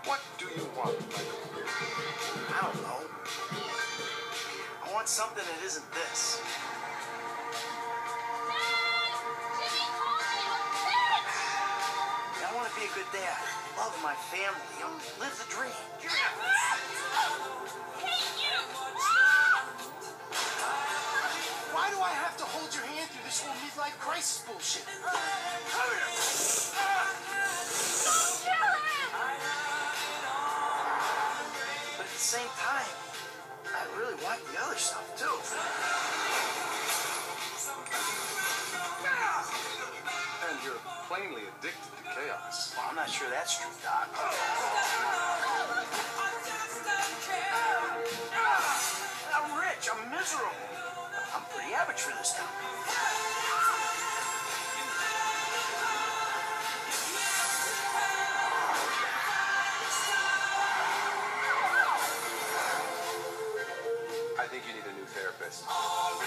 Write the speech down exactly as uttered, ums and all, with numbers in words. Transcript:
What do you want, Michael? I don't know. I want something that isn't this. I want to be a good dad, love my family, you know, live the dream. Why do I have to hold your hand through this whole midlife crisis bullshit? Come here. Don't kill him! But at the same time, I really want the other stuff too. And you're plainly addicted to chaos. Well, I'm not sure that's true, Doc. I'm rich. I'm miserable. I'm pretty average for this town. I think you need a new therapist.